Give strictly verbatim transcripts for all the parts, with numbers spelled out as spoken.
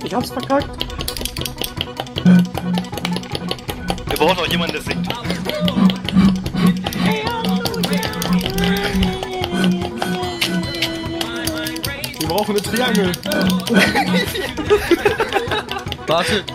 Ich hab's verkackt. Wir brauchen noch jemanden, der singt. Wir brauchen eine Triangel. Warte, warte.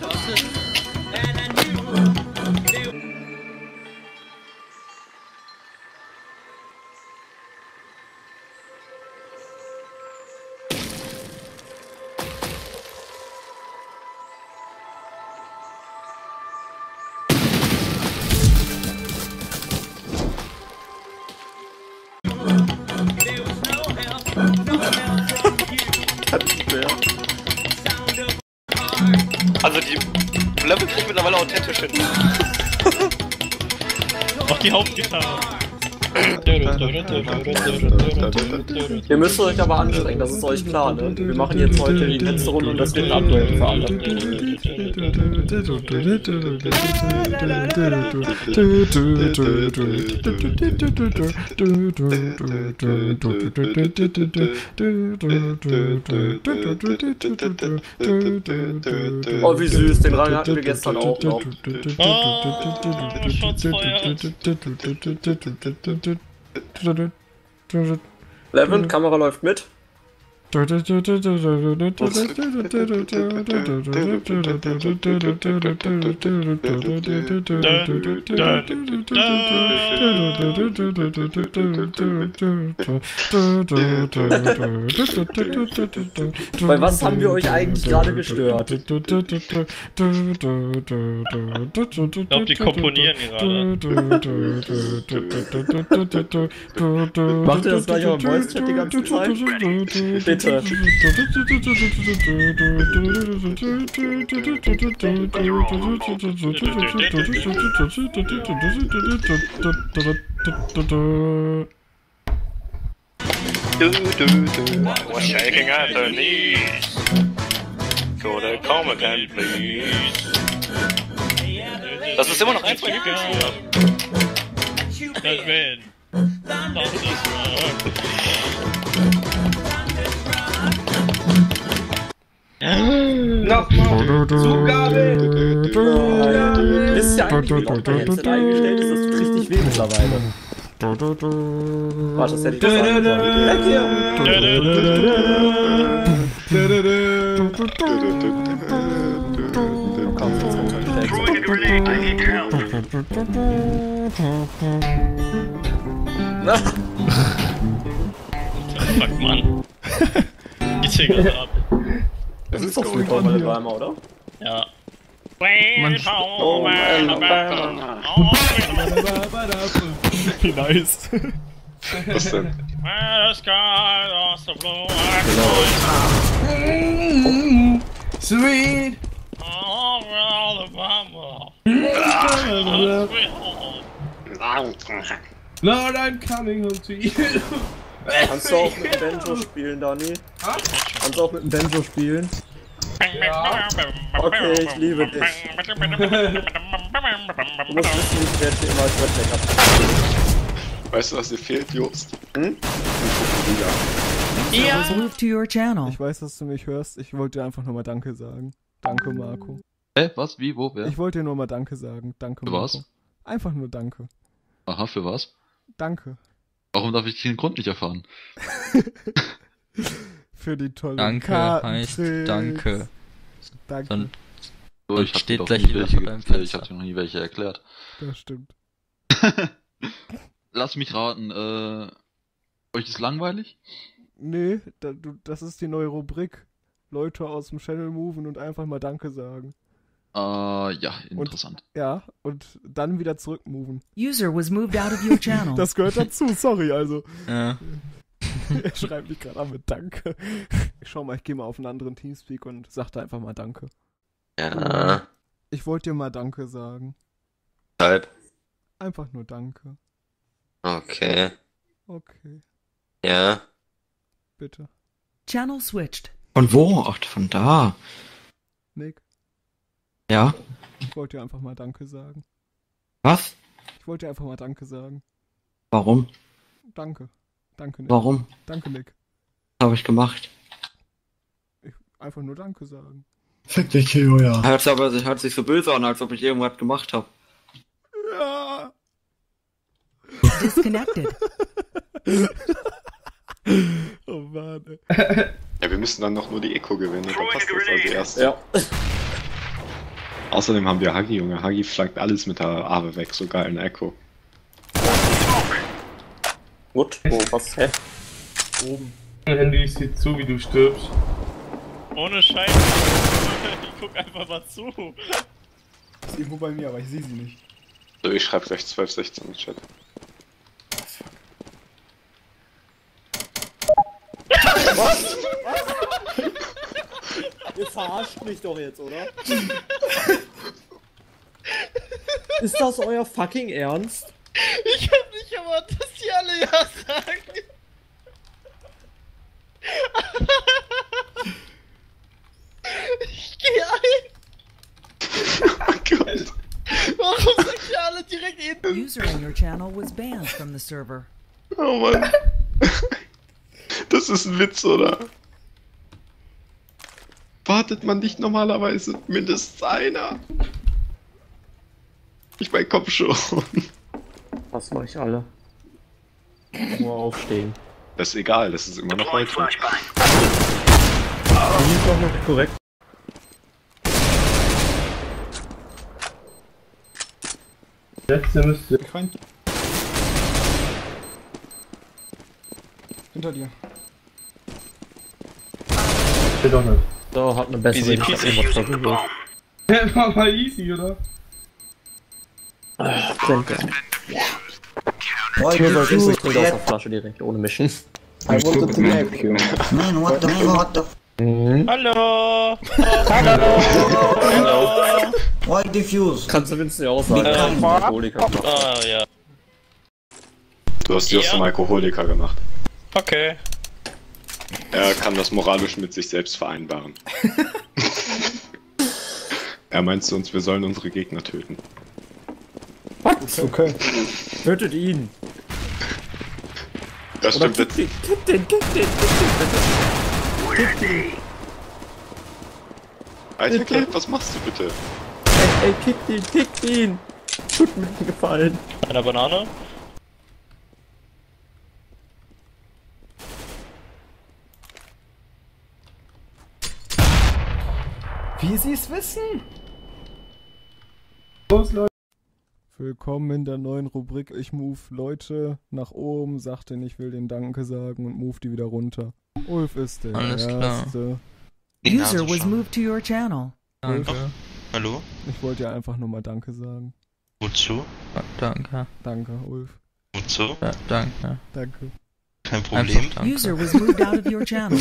Also die Level kriegen mittlerweile authentisch hin. Auch die Hauptgitarre. Ihr müsst euch aber anstrengen, das ist euch klar, ne? Wir machen jetzt heute die letzte Runde und das wird ein Update für alle. Oh, wie süß, den Rang hatten wir gestern auch noch. Oh, Schutzfeuer. Levin, Kamera läuft mit. Bei was haben wir euch eigentlich gerade gestört? Ich glaube, die komponieren gerade. Macht ihr das gleich auch im Voice-Chat die ganze Zeit? Bitte. Du, du, du. Was shaking at the knees. Go to come again, please. Das ist immer noch eins meiner Lieblingslieder. Das werden. Das ist Nochmal! Zugabe! Wisst ihr eigentlich, wie oft mein Headset eingestellt ist? Das tut richtig weh mittlerweile. Warte, das hätte ich doch sagen sollen. Weg hier! Komm, jetzt kommt schon Fuck, Mann. Geht's hier gerade ab? Das ist doch Sweet Home Alabama, oder? Ja. Oh, Alabama. Wie nice. Was denn? Sweet! Lord, I'm coming home to you. Kannst du auch mit dem Banjo spielen, Dani? Kannst du auch mit dem Banjo spielen? Ja. Okay, ich liebe dich. Du musst wissen, ich werde dir immer als Redneck ab. Weißt du, was dir fehlt, Jost? Hm? Ja. Move to your channel. Ich weiß, dass du mich hörst. Ich wollte dir einfach nur mal Danke sagen. Danke, Marco. Hä? Was? Wie? Wo? Wer? Ich wollte dir nur mal Danke sagen. Danke, Für Marco. was? Einfach nur Danke. Aha, für was? Danke. Warum darf ich den Grund nicht erfahren? Für die tolle Danke heißt Danke. Danke. Dann, So, dann ich hab steht dir doch gleich nie wieder welche vor deinem geklärt. Ich Fenster. hab dir noch nie welche erklärt. Das stimmt. Lass mich raten, äh, euch ist langweilig? Nee, da, du, das ist die neue Rubrik. Leute aus dem Channel moven und einfach mal Danke sagen. Äh, ja, interessant. Und, ja, und dann wieder zurück moven. User was moved out of your channel. Das gehört dazu, sorry, also. Ja. Er schreibt mich gerade an mit Danke. Schau mal, ich gehe mal auf einen anderen Teamspeak und sag da einfach mal Danke. Ja. Ich wollte dir mal Danke sagen. Halb. Einfach nur Danke. Okay. Okay, Ja. bitte. Channel switched. Von wo? Ach, von da. Nick, Ja. ich wollte dir einfach mal Danke sagen. Was? Ich wollte dir einfach mal Danke sagen. Warum? Danke. Danke, Nick. Warum? Danke, Nick. Was habe ich gemacht? Ich, einfach nur Danke sagen. Fick dich, Kio, ja. Hört aber, hört sich so böse an, als ob ich irgendwas gemacht habe. Ja. Disconnected. Oh Mann, ey. Ja, wir müssen dann noch nur die Eco gewinnen, dann passt das als erstes. Ja. Außerdem haben wir Hagi, Junge. Hagi flankt alles mit der Awe weg, so geil in Echo. Gut, wo, was, hä? Oben. Handy, ich seh zu, wie du stirbst. Ohne Scheiß. Ich guck einfach mal zu. Ist irgendwo bei mir, aber ich sehe sie nicht. So, ich schreibe gleich zwölf sechzehn im Chat. Was? Ihr verarscht mich doch jetzt, oder? Ist das euer fucking Ernst? Ich hab nicht erwartet, dass die alle ja sagen. Ich geh ein. Oh Gott. Warum sagt ihr alle direkt in? User in your channel was banned from the server. Oh Mann. Das ist ein Witz, oder? Wartet man nicht normalerweise mindestens einer? Ich mein Kopf schon. Was mach ich alle? Nur aufstehen. Das ist egal, das ist immer noch heute. Die ist doch noch korrekt. Letzte müsste. Ich rein. Hinter dir. Steht doch nicht. So, hat eine bessere Easy peasy. Ich hab irgendwas versucht. Ja, war mal easy, oder? Ah, danke. Nur weil ich nicht aus der Flasche direkt, ohne mischen. I wanted to nap you. Man, what the what the Hallo! Hallo! Hallo! Why diffuse? Kannst du Winston ja auch sagen, dass ich Alkoholiker bin. Ah, ja. Du hast dich aus dem Alkoholiker gemacht. Okay. Er kann das moralisch mit sich selbst vereinbaren. Er meint zu uns, wir sollen unsere Gegner töten. Was? Okay. Tötet ihn! Das Oder stimmt kick jetzt. den, kick den, kick den, kick den, bitte! Kick den! Alter Kind, was machst du bitte? Ey, ey, kick ihn, kick ihn! Tut mir einen Gefallen. Eine Banane? Wie sie es wissen? Los, Leute. Willkommen in der neuen Rubrik Ich move Leute nach oben, sagt den ich will den Danke sagen und move die wieder runter. Ulf ist der Alles Erste. User was moved to your channel. Ulf, Oh, hallo? ich wollte dir einfach nur mal Danke sagen. Wozu? Danke. Danke, Ulf. Wozu? Ja, danke. Danke. Kein Problem. Einfach danke. User was moved out of your channel.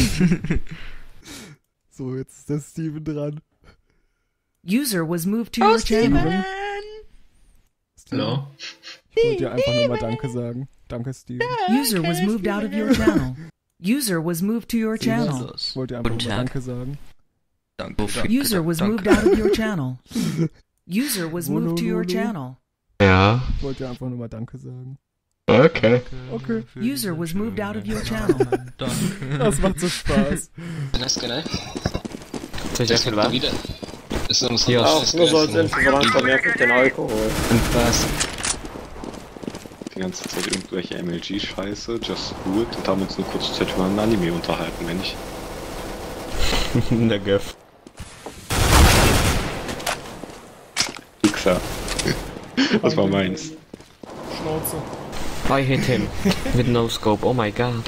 So, jetzt ist der Steven dran. User was moved to your channel. Hallo? Ich wollte dir einfach nur mal Danke sagen. Danke, Steven. User was moved out of your channel. User was moved to your channel. Ich wollte dir einfach nur mal Danke sagen. Danke. User was moved out of your channel. User was moved to your channel. Ja. Ich wollte dir einfach nur mal Danke sagen. Okay. Okay. User was moved out of your channel. Danke. Das macht so Spaß. Das genau. Soll ich das wieder? Ist uns Ja, auch nur so als Info, so langsam merke ich den Alkohol. Und was? Die ganze Zeit irgendwelche M L G-Scheiße, just do it, und haben uns nur kurz Zeit über ein Anime unterhalten, wenn ich. Der Gift. Pixar. Das war meins. Schnauze. I hit him with no scope, oh my god.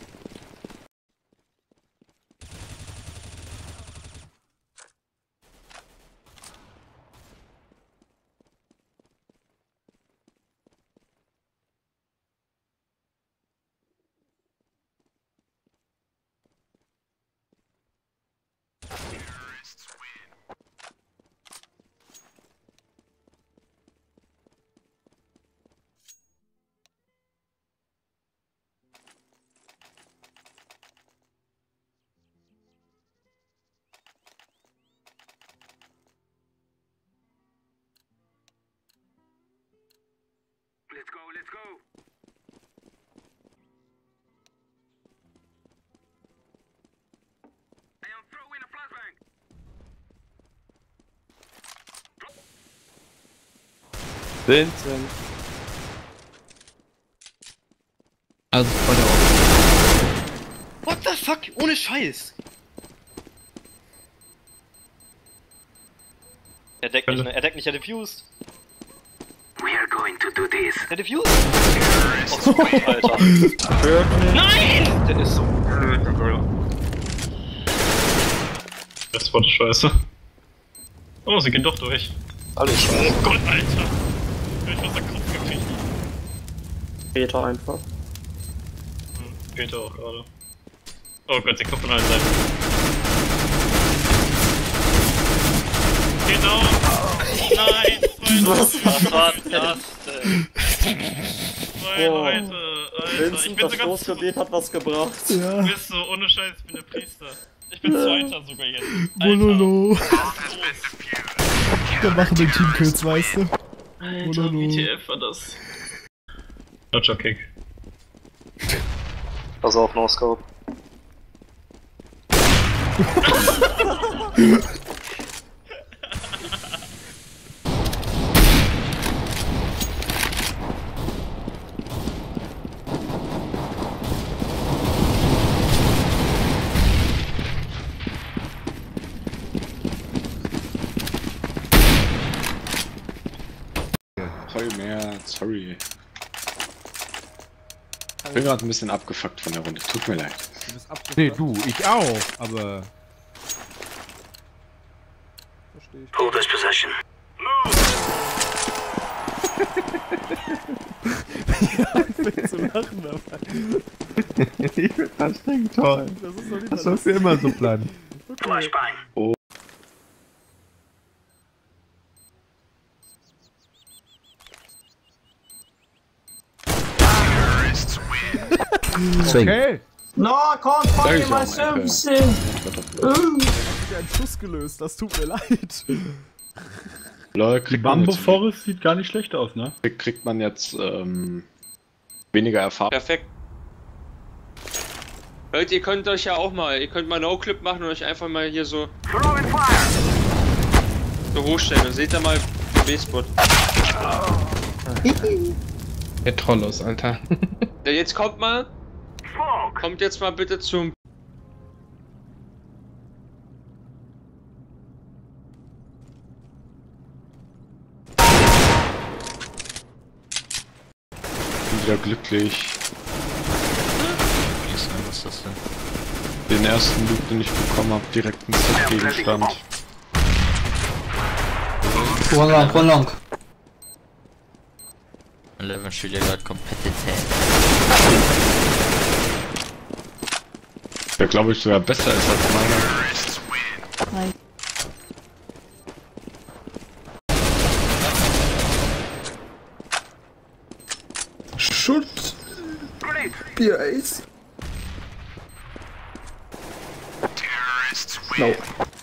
Let's go, let's go. I am throwing a flashbang. Vincent. Also voll der What the fuck? Ohne Scheiß! Er deckt nicht, ne? Er deckt nicht, er diffused. We are going to do this. Der diffused! Oh, so gut, Alter. Nein! Der ist so blöd, Alter. Das war die Scheiße. Oh, sie gehen doch durch. Alles scheiße. Oh Gott, Alter. Ich hab aus der Kopf gekriegt. Peter einfach. Hm, Peter auch gerade. Oh Gott, sie kommt von allen Seiten. Genau! Nein! Zwei Was war das denn? Zwei Oh. Leute! Alter, ich Vincent, bin das sogar Großgebet hat was gebracht. Ja. Du bist so ohne Scheiß, ich bin der Priester. Ich bin Zweiter sogar jetzt. Bololo. Wir machen den Teamkills, weißt du? Alter, Bololo. W T F war das. Dodger Kick. Pass auf, No Scope. Mehr, sorry. Ich bin gerade ein bisschen abgefuckt von der Runde, tut mir leid. Du bist abgefuckt. Nee, du, ich auch, aber... Versteh ich. Hold this position. Ja, ich fängt zu lachen dabei. Ich find das Ding toll. Das ist doch nicht Das sollst du immer so planen. Flashbang. Oh. Okay. No, I can't find my services. Ich hab einen Schuss gelöst, das tut mir leid. Lol, Die kriegt man Bambo jetzt, Forest sieht gar nicht schlecht aus, ne? kriegt man jetzt ähm, weniger Erfahrung. Perfekt. Leute, ihr könnt euch ja auch mal, ihr könnt mal No-Clip machen und euch einfach mal hier so, so hochstellen. Dann seht ihr mal den B-Spot. Der Trollos, Alter. Ja, jetzt kommt mal, kommt jetzt mal bitte zum... Bin wieder glücklich. Was ist das denn? Den ersten Loot, den ich bekommen habe, direkt ein Set-Gegenstand. One long, one long. Mein Level steht ja gerade Kompetität. Der glaube ich sogar besser ist als meiner. Shoot! Beer Ace! Nope.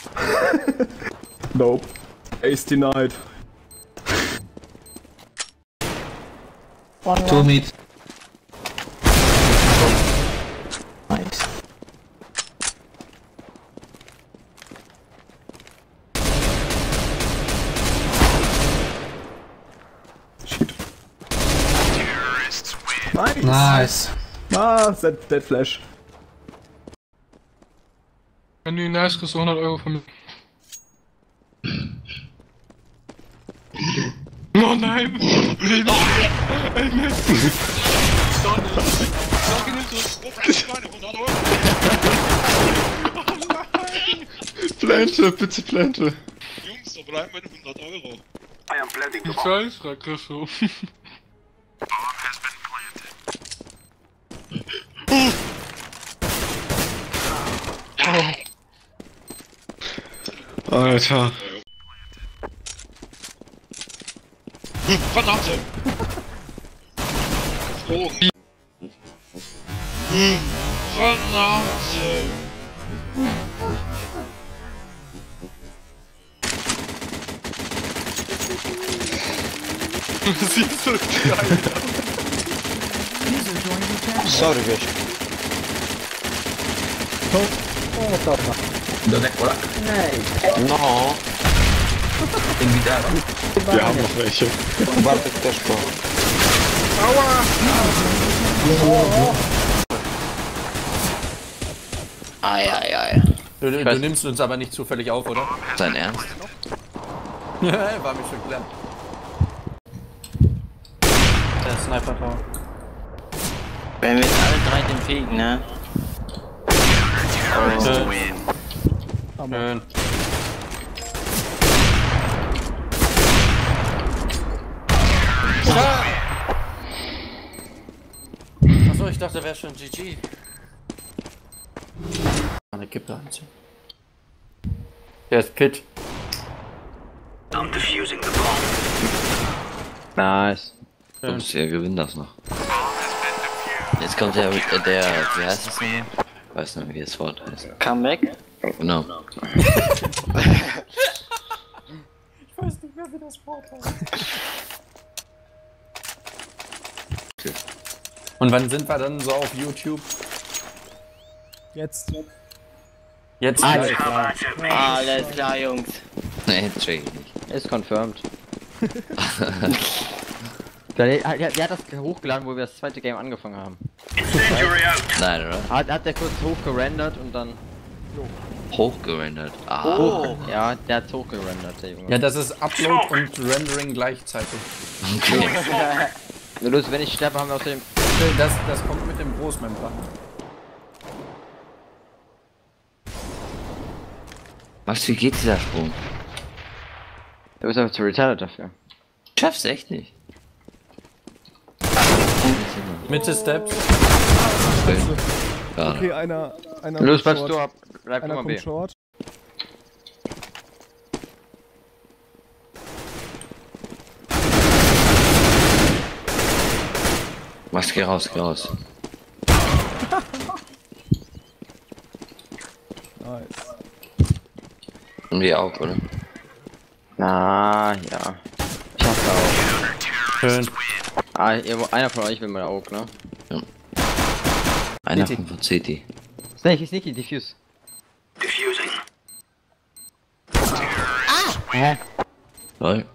Nope. Ace denied. Two meat. Nice. Nice! Nice. Ah, dead, dead Flash. Wenn du ihn nice kriegst, hundert Euro von mir. Oh nein! Leben! Ey, Mist! Plante, bitte Plante. Jungs, da bleiben meine hundert Euro. I am planting the Ich bomb. weiß, frag Christo. Alter. Verdammte! Geflogen. Verdammte! Sieht so geil aus. User joined your channel. Sorry, wiesz. No. Wir haben noch welche. Aua! Ei, ei, ei. Du, du nimmst uns aber nicht zufällig auf, oder? Dein Ernst? War mir schon klar. Der Sniper Tower. Wenn wir jetzt alle drei den fegen, ne? Oh. Schön. Schön. Achso, ich dachte, wäre schon G G. Eine Kippe anziehen. Der ist Pit. I'm defusing the bomb. Nice. Kommst du ja, gewinn das noch. Jetzt kommt der, der, der wie heißt das nochmal? Ich weiß nicht, wie das Wort heißt. Comeback? Genau. Ich weiß nicht mehr, wie das Wort heißt. Und wann sind wir dann so auf YouTube? Jetzt. Jetzt Alles gleich. klar. Alles klar, Jungs. Nee, check ich nicht. Ist confirmed. der, der, der hat das hochgeladen, wo wir das zweite Game angefangen haben. Nein, oder? Hat, hat der kurz hochgerendert und dann... Hochgerendert. Ah. Oh. Ja, der hat hochgerendert, der Junge. Ja, das ist Upload und Rendering gleichzeitig. Okay. Nur los, wenn ich sterbe, haben wir außerdem... Das, das kommt mit dem Großmembran. Was, wie geht dieser Sprung? Du bist aber zu retarded dafür. Schaffst echt nicht. Mitte Steps. Ja. Okay, einer, einer Los, kommt bleibst short. du ab. Bleib Einer Nummer B. kommt short. Was, geh raus, geh raus. Nice. Und wir auch, oder? Na, ja. Ich hab's auch. Schön. Ah, ihr, einer von euch will mal auch, ne? Ja. Einer C T. kommt von C T. Sneaky, sneaky, diffuse. Diffusing. Hä? Lol.